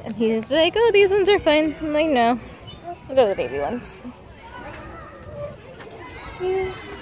And he's like, oh, these ones are fine. I'm like, no. I'll go to the baby ones. Yeah.